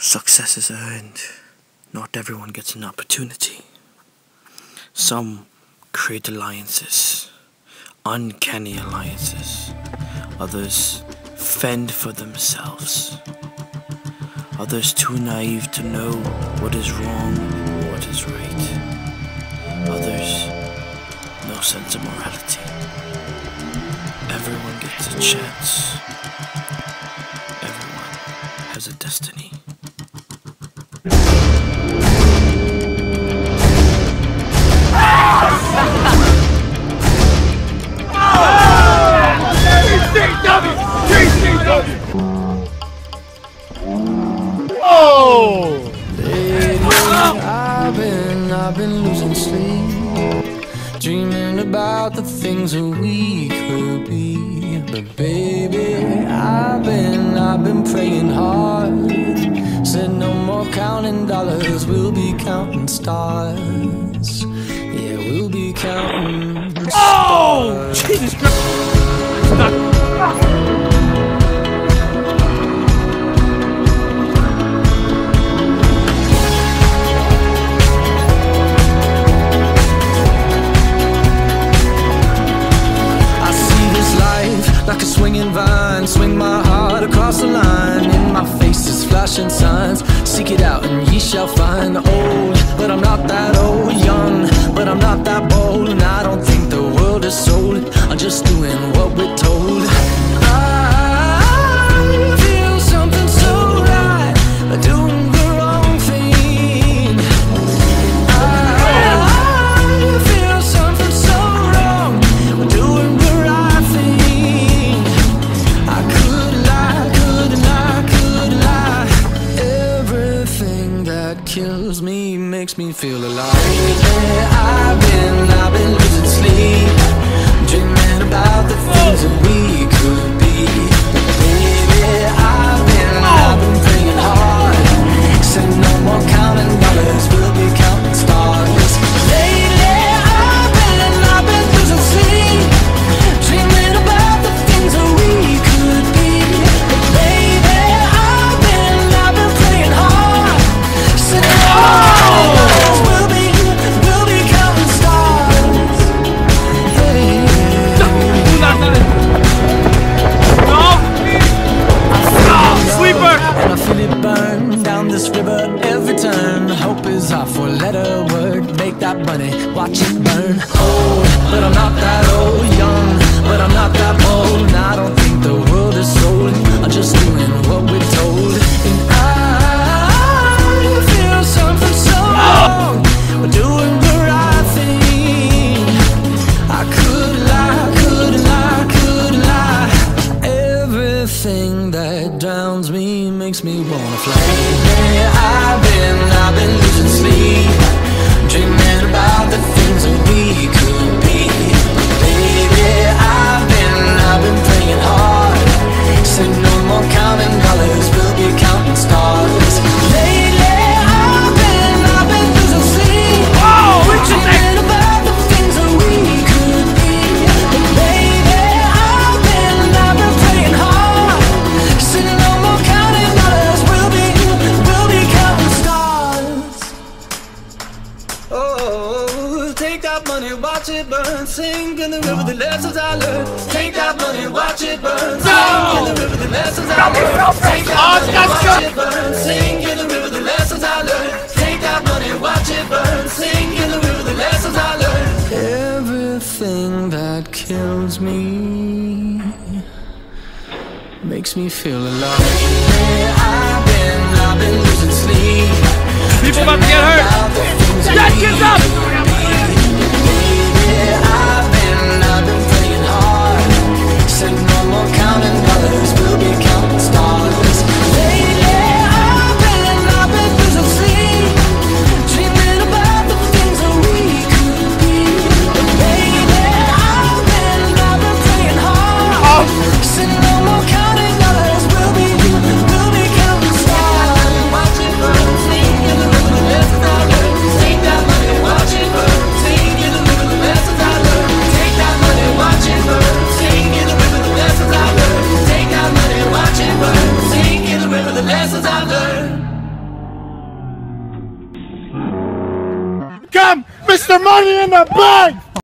Success is earned. Not everyone gets an opportunity. Some create alliances, uncanny alliances. Others fend for themselves. Others too naive to know what is wrong or what is right. Others, no sense of morality. Everyone gets a chance. Everyone has a destiny. Oh! I've been losing sleep, dreaming about the things that we could be. But baby, I've been praying hard. Said no more counting dollars, we'll be counting stars. Yeah, we'll be counting stars. Oh! Jesus Christ! Like a swinging vine, swing my heart across the line. In my face is flashing signs. Seek it out and ye shall find. Old, but I'm not that old. Young, but I'm not that bold. And I don't think the world is sold. I'm just doing what we're told. I feel something so right, doing the wrong thing. I feel something so wrong, doing the right thing. I could lie. Everything that kills me makes me feel alive. I've been losing sleep, dreaming about the things that we could be. Baby, I've been praying hard. Said no more counting dollars, we'll be counting stars. Lately, I've been losing sleep, dreaming about the things that we could be. Baby, I've been praying hard. Said no more counting dollars, we'll be counting stars. Hey. Sleeper! And I feel it burn down this river every turn. Hope is our four-letter word. Make that money, watch it burn. Old, but I'm not that old. Young, but I'm not that bold. And I don't think the world is sold. I'm just doing what we're told. And I feel something so wrong. We're doing the right thing. I could lie. Everything that drowns me makes me wanna fly. I've been losing sleep, dreaming about the things that we could be. Baby, I've been praying hard. Said no more counting dollars, we'll be counting stars. Lately, I've been losing sleep, dreaming about the things that we could be. Baby, I've been praying hard. Said no more counting dollars, we'll be counting stars. Oh, take that money, watch it burn. Sing in the river the lessons I learned. Take that money, watch it burn. Sing in the river the lessons I learned. Take that money, watch it burn. Sing in the river the lessons I learned. Take that money, watch it burn. Sing in the river the lessons I learned. Everything that kills me makes me feel alive. I've been losing sleep. People about to get hurt! Jack, get up! I've been praying hard. Said no more counting dollars, we'll be counting stars. Lately, I've been losing sleep, dreaming about the things that we could be. Baby, I've been praying hard. Said no more counting dollars, we'll be counting stars. Watch it burn, sing in the river the lessons I learned. Take that money, watch it burn, sing in the river the lessons I learned. Take that money, watch it burn, sing in the river the lessons I learned. Take that money, watch it burn, sing in the river the lessons I learned. become Mr. Money in the Bank!